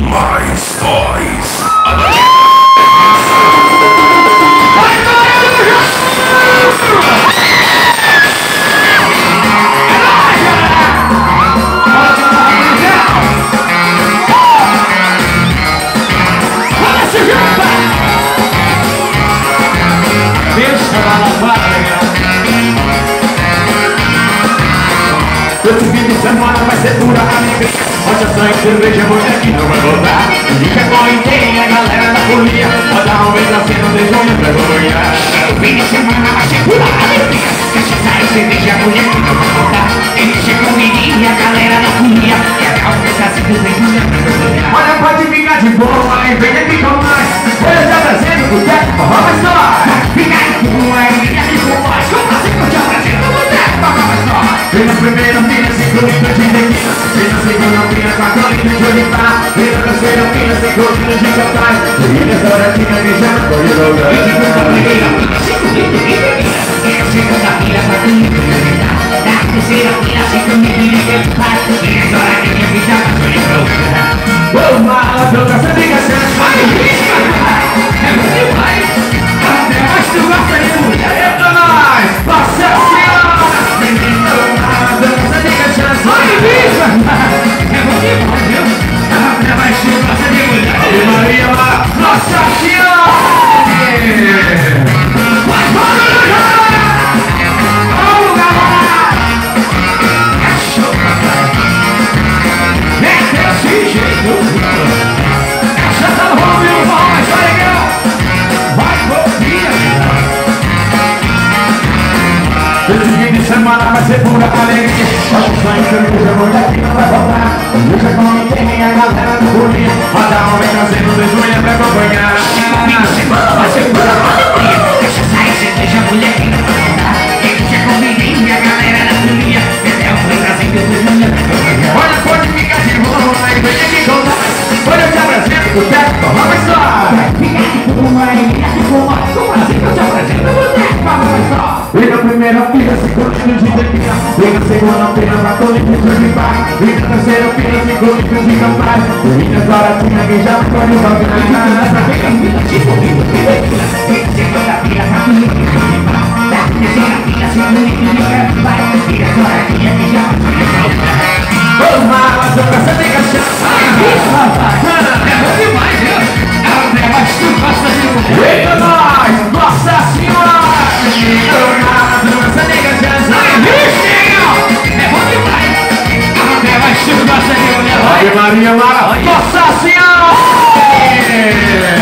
Mais voz. Esse fim de semana vai ser pura alegria. Rocha, sangue, cerveja, mulher que não vai voltar. Fica com inteira a galera da folia. Pode dar um beijo assim, não deixa olho pra vergonha. O fim de semana vai ser pura alegria. Rocha, sangue, cerveja, mulher que não vai voltar. Fica com inteira a galera da folia. Pode dar um beijo assim, não deixa olho pra vergonha. Olha, pode ficar de boa e vem aqui com nós. Eu te apresento o Boteco Forró Mais Nós. Fica de boa e vem aqui com nós. Como assim que eu te apresento o Boteco Forró Mais Nós? Vem na primeira fila, segundo de tequila. Vem na segunda fila, quarta de Jolipá. Vem na terceira fila, segundo de Capaz. E nessa hora tinha que já foi lugar. Vem na primeira fila, segundo de tequila. Vem na segunda fila, quarta de Jolipá. Na terceira fila, segundo de Capaz. E nessa hora tinha que já foi lugar. Vamos lá, toda essa ligação. Vai, risca! É muito demais! Até mais tu gosta de mulher. É pra nós! Nossa Senhora! Vai, bicha! É bom demais, viu? Até mais tu gosta de mulher. E Maria lá! Nossa Senhora! Vai, vamos, galera! É show, papai! É desse jeito! Essa tá no rolo, meu irmão! Mas vai, legal! Vai, copia! Esse fim de semana vai ser pura alegria. Pode sair, cerveja, mulher que não vai voltar. Deixa com ninguém, a galera do bolinho. Manda um vem trazendo desunha pra acompanhar. Esse fim de semana vai ser pura alegria. Deixa sair, cerveja, mulher que não vai voltar. Deixa com ninguém, a galera da bolinha. Manda um vem trazendo desunha pra acompanhar. Olha, pode ficar de boa, mas vem aqui com nós. Olha, eu te apresento o Boteco Forró Mais Nós. Fica aqui com nós, fica aqui com nós. Como assim que eu te apresento o Boteco Forró Mais Nós? Vem na primeira fila, segundo de tequila. Vem na segunda fila, quarta de Jolipá. Vem na terceira fila, segundo de Capaz. Vem nessa hora tinha que já foi no lugar. Vem na primeira fila, segundo de tequila. Vem na segunda fila, quarta de Jolipá. Na terceira fila, segundo de Capaz. Vem nessa hora tinha que já foi no lugar. Vamos lá, mas eu cansei de cachaça. É bom demais, viu? Até mais tu gosta de mulher. Eita nós, Nossa Senhora! É bom demais! Até mais tu gosta de mulher. Ave Maria, Mara! Nossa Senhora!